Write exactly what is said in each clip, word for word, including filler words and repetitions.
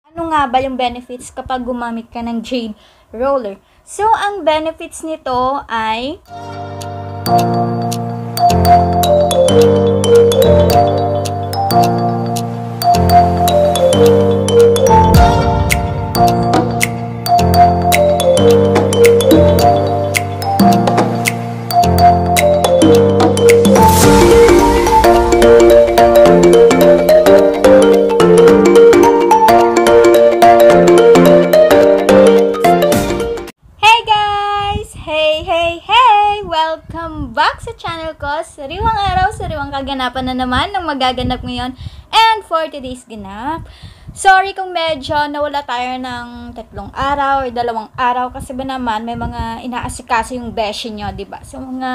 Ano nga ba yung benefits kapag gumamit ka ng jade roller? So, ang benefits nito ay welcome back sa channel ko. Sariwang araw, sariwang kaganapan na naman ng magaganap ngayon. And for today's ganap, sorry kung medyo nawala tayo ng tatlong araw or dalawang araw kasi ba naman may mga inaasikaso yung beshi nyo, diba? So mga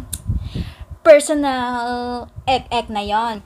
personal ek-ek na yon.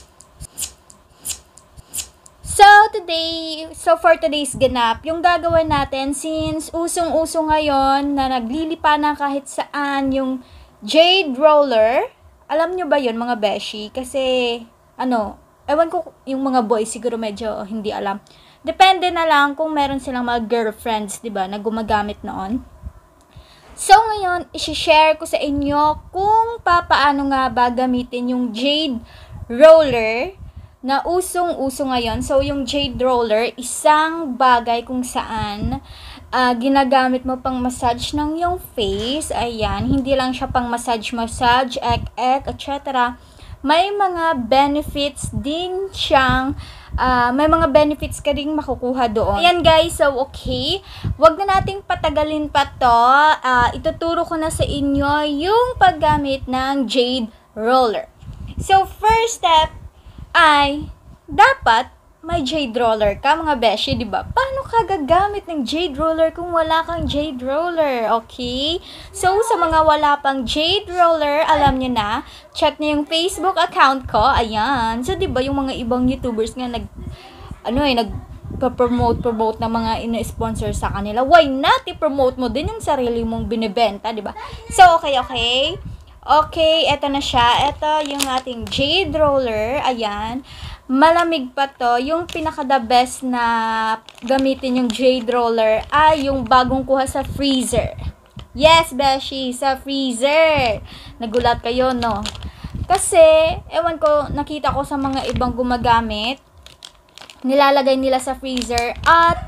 So today, so for today's ganap, yung gagawin natin since usong-uso ngayon na naglilipa na kahit saan yung jade roller. Alam nyo ba yun mga beshi? Kasi ano, ewan ko yung mga boys siguro medyo hindi alam. Depende na lang kung meron silang mga girlfriends, 'di ba, na gumagamit noon. So ngayon, i-share ko sa inyo kung papaano nga ba gamitin yung jade roller na usong-uso ngayon. So, yung jade roller, isang bagay kung saan uh, ginagamit mo pang massage ng yung face. Ayan, hindi lang siya pang massage-massage, ek-ek, et cetera. May mga benefits din siyang, uh, may mga benefits ka rin makukuha doon. Ayan guys, so okay. Wag na nating patagalin pa to. Uh, ituturo ko na sa inyo yung paggamit ng jade roller. So, first step, ay dapat may jade roller ka mga beshi, di ba? Paano ka gagamit ng jade roller kung wala kang jade roller? Okay? So, sa mga wala pang jade roller, alam niyo na, check niyo yung Facebook account ko. Ayan. So, di ba yung mga ibang YouTubers nga nag, ano eh, nag promote promote na mga ina-sponsor sa kanila. Why not i-promote mo din yung sarili mong binibenta, di ba? So, okay, okay. Okay, eto na siya. Eto yung ating jade roller. Ayan. Malamig pa to. Yung pinaka-the best na gamitin yung jade roller ay yung bagong kuha sa freezer. Yes, beshi, sa freezer. Nagulat kayo, no? Kasi, ewan ko, nakita ko sa mga ibang gumagamit, nilalagay nila sa freezer at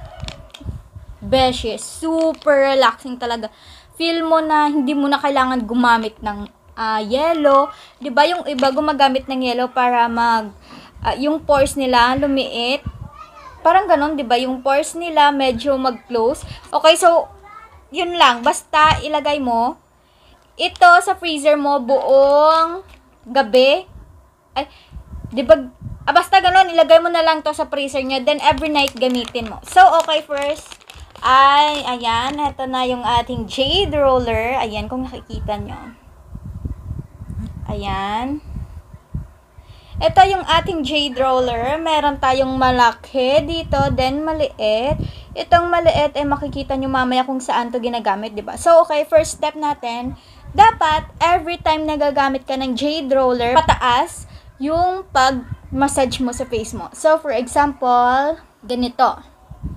beshi, super relaxing talaga. Feel mo na hindi mo na kailangan gumamit ng Uh, yellow, 'di ba yung iba gumagamit ng yellow para mag uh, yung pores nila lumiit. Parang ganoon, 'di ba? Yung pores nila medyo mag-close. Okay, so yun lang, basta ilagay mo ito sa freezer mo buong gabi. Ay, 'di ba? Ah, basta ganoon, ilagay mo na lang to sa freezer niya, then every night gamitin mo. So, okay, first ay ayan, ito na yung ating jade roller. Ayan, kung nakikita nyo. Ayan. Ito yung ating jade roller. Meron tayong malaki dito, then maliit. Itong maliit ay eh, makikita nyo mamaya kung saan to ginagamit, diba? So, okay, first step natin, dapat every time na gagamit ka ng jade roller, pataas yung pag-massage mo sa face mo. So, for example, ganito.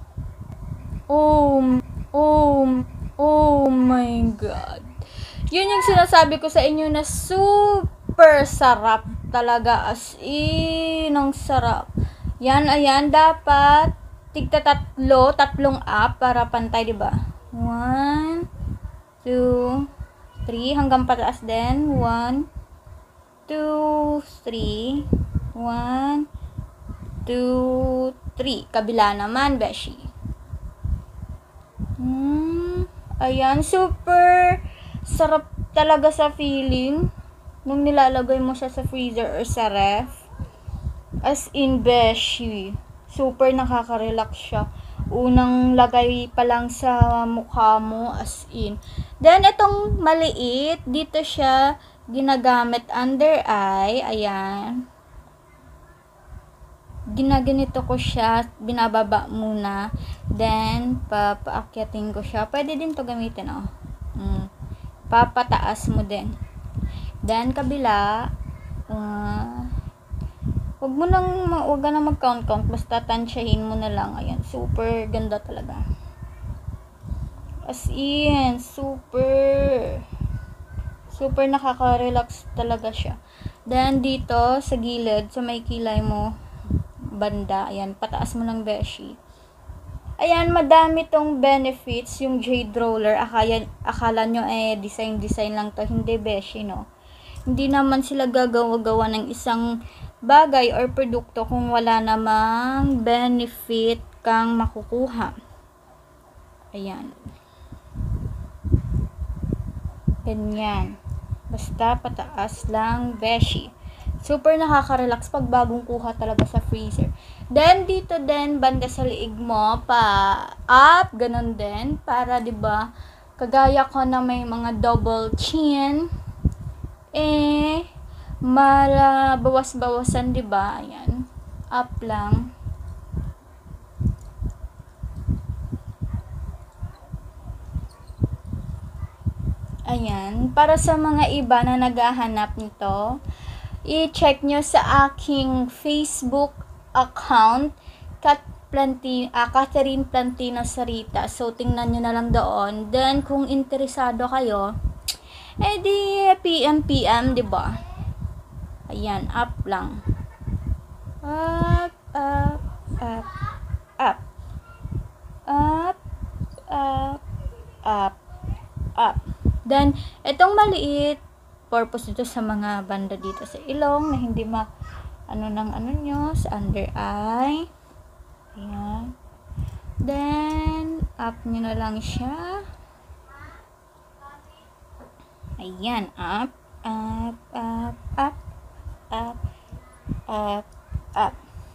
Oh, oh, oh my God. Yun yung sinasabi ko sa inyo na super sarap talaga, as in, ang sarap. Yan, ayan, dapat tigta tatlo, tatlong up para pantay, diba? One, two, three, hanggang pataas din. One, two, three. One, two, three. Kabila naman, beshi. Hmm, ayan, super sarap talaga sa feeling nung nilalagay mo siya sa freezer or sa ref. As in, beshi, super nakaka-relax siya. Unang lagay pa lang sa mukha mo, as in. Then, itong maliit, dito siya ginagamit under eye. Ayan. Ginaganito ko siya, binababa muna. Then, papaakyatin ko siya. Pwede din to gamitin, oh. Mm. Papataas mo din. Then, kabila, uh, Huwag mo nang, huwag ka na mag-count-count, basta tansyahin mo na lang. Ayan, super ganda talaga. As in, super, super nakaka-relax talaga siya. Then, dito, sa gilid, sa may kilay mo, banda, ayan, pataas mo ng beshi. Ayan, madami tong benefits, yung Jade Roller. Akala, akala nyo, eh, design-design lang to. Hindi, beshi, no? Hindi naman sila gagawa-gawa ng isang bagay or produkto kung wala namang benefit kang makukuha. Ayan. Ganyan. Basta pataas lang, beshi. Super nakaka-relax pag bagong kuha talaga sa freezer. Then, dito din, banda sa liig mo, pa up, ganun din. Para, diba, kagaya ko na may mga double chin, eh, mala, bawas-bawasan, diba? Ayan. Up lang. Ayan, para sa mga iba na naghahanap nito, i-check nyo sa aking Facebook account, Kat Planti, ah, Catherine Plantino Sarita. So, tingnan nyo na lang doon. Then, kung interesado kayo, eh di P M P M, diba? Ayan, up lang. Up, up, up, up. Up, up, up, up. Then, itong maliit, purpose ito sa mga banda dito sa ilong na hindi ma, ano nang ano nyo, sa under eye. Ayan. Then, up nyo na lang siya. Ayan, up, up, up, up, up, up, up.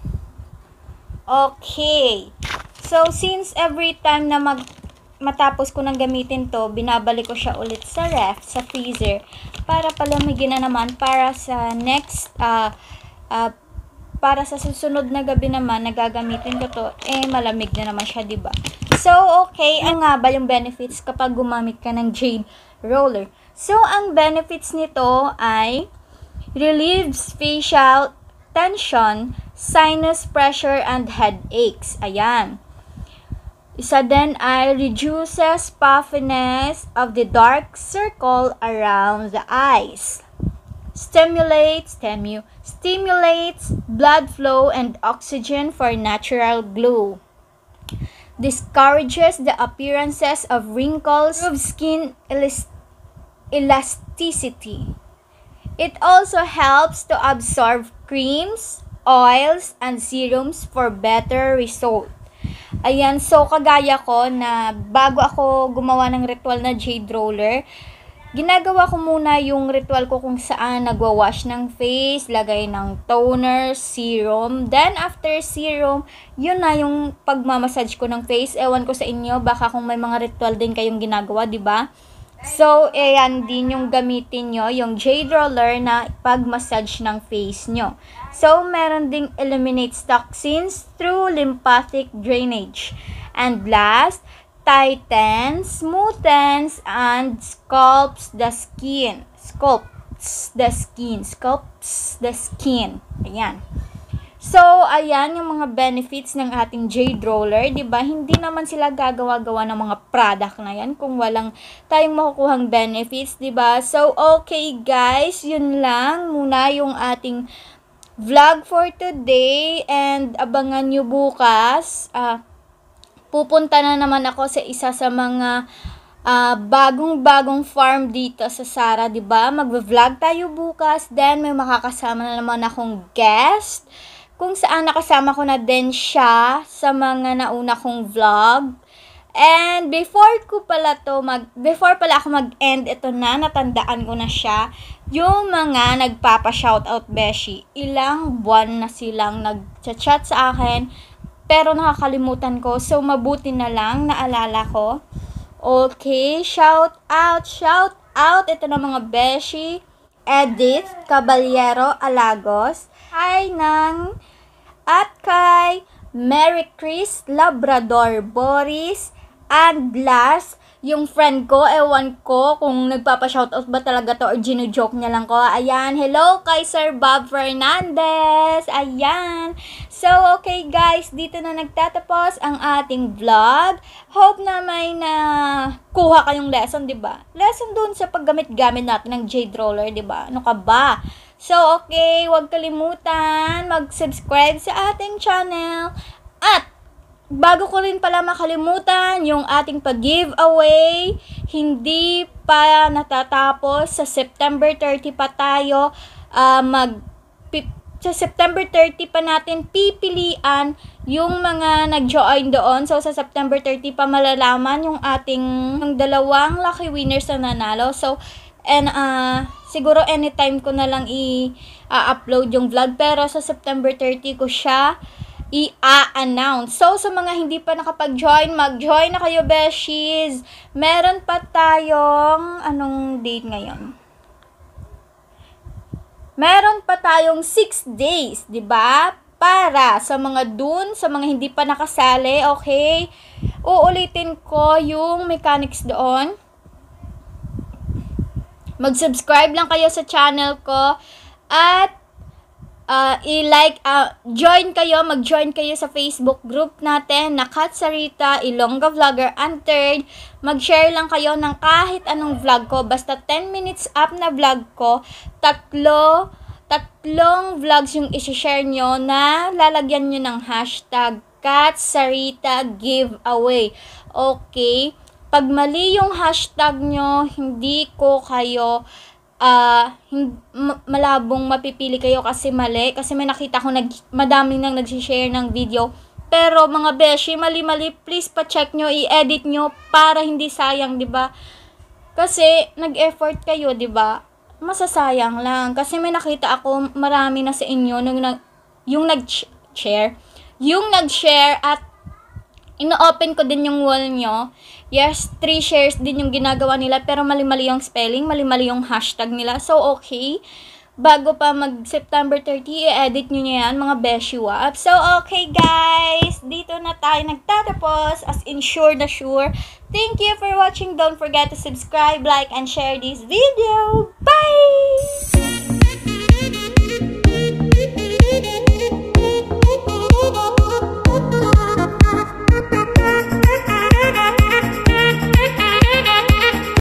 Okay. So, since every time na mag matapos ko nang gamitin to, binabalik ko siya ulit sa ref, sa freezer, para palamigin na naman para sa next, uh, uh, para sa susunod na gabi naman, nagagamitin ko to, eh, malamig na naman siya, diba? So, okay, ano nga ba yung benefits kapag gumamit ka ng Jade Roller? So, ang benefits nito ay relieves facial tension, sinus pressure, and headaches. Ayan. Isa din ay reduces puffiness of the dark circle around the eyes. Stimulates, stimu, stimulates blood flow and oxygen for natural glow. Discourages the appearances of wrinkles, improves skin elast elasticity. It also helps to absorb creams, oils, and serums for better result. Ayan, so kagaya ko na bago ako gumawa ng ritual na Jade Roller, ginagawa ko muna yung ritual ko kung saan nagwa-wash ng face, lagay ng toner, serum. Then, after serum, yun na yung pagmamassage ko ng face. Ewan ko sa inyo, baka kung may mga ritual din kayong ginagawa, di ba? So, ayan din yung gamitin nyo, yung Jade Roller na pag-massage ng face nyo. So, meron ding eliminates toxins through lymphatic drainage. And last, tightens, smoothens, and sculpts the skin. Sculpts the skin. Sculpts the skin. Ayan. So, ayan yung mga benefits ng ating Jade Roller, 'di ba? Hindi naman sila gagawa-gawa ng mga product na 'yan kung walang tayong makukuhang benefits, 'di ba? So, okay guys, yun lang muna yung ating vlog for today, and abangan nyo bukas. Ah, pupunta na naman ako sa isa sa mga uh, bagong-bagong farm dito sa Sara, 'di ba? Magve-vlog tayo bukas, then may makakasama na naman akong guest, kung saan nakasama ko na din siya sa mga nauna kong vlog. And before ko pala to mag before pala ako mag-end, ito na, natandaan ko na siya. Yung mga nagpapa-shoutout beshi, ilang buwan na silang nag-chat sa akin, pero nakakalimutan ko. So mabuti na lang naalala ko. Okay, shout out, shout out. Ito na mga beshi. Edith Caballero Alagos. Hi ng at kay Mary Chris Labrador Boris And last, yung friend ko, ewan ko kung nagpapa-shoutout ba talaga to or gino-joke niya lang ko. Ayan, hello kay Sir Bob Fernandez. Ayan. So, okay guys, dito na nagtatapos ang ating vlog. Hope na may na kuha kayong lesson, di ba? Lesson dun sa paggamit-gamit natin ng Jade Roller, di ba? Ano ka ba? So, okay, huwag kalimutan mag-subscribe sa ating channel. At bago ko rin pala makalimutan, yung ating pag-giveaway, hindi pa natatapos. Sa September thirty pa tayo, uh, mag, sa September thirty pa natin pipilian yung mga nag-join doon. So, sa September thirty pa malalaman yung ating yung dalawang lucky winners na nanalo. So, and uh, siguro anytime ko na lang i-upload yung vlog. Pero sa September thirty ko siya i-a-announce. So, sa mga hindi pa nakapag-join, mag-join na kayo, beshies. Meron pa tayong, anong date ngayon? Meron pa tayong six days, di ba? Para sa mga dun, sa mga hindi pa nakasali, okay? Uulitin ko yung mechanics doon. Mag-subscribe lang kayo sa channel ko at Uh, i-like, uh, join kayo, mag-join kayo sa Facebook group natin na Katsarita, Ilongga Vlogger Untered. Mag-share lang kayo ng kahit anong vlog ko, basta ten minutes up na vlog ko, tatlo, tatlong vlogs yung isi-share nyo na lalagyan nyo ng hashtag Katsarita Giveaway. Okay? Pag mali yung hashtag nyo, hindi ko kayo Uh, malabong mapipili kayo kasi mali. Kasi may nakita ko nag, madami nang nagsishare ng video. Pero mga beshi, mali-mali, please pa-check nyo, i-edit nyo para hindi sayang, di ba? Kasi nag-effort kayo, di ba? Masasayang lang. Kasi may nakita ako marami na sa inyo nung nag, yung nag-share. Yung nag-share at ino-open ko din yung wall nyo. Yes, three shares din yung ginagawa nila, pero mali-mali yung spelling, mali-mali yung hashtag nila. So, okay. Bago pa mag-September thirty, i-edit nyo nyo yan, mga beshi wap. So, okay guys. Dito na tayo nagtatapos. As in, sure na sure. Thank you for watching. Don't forget to subscribe, like, and share this video. Bye!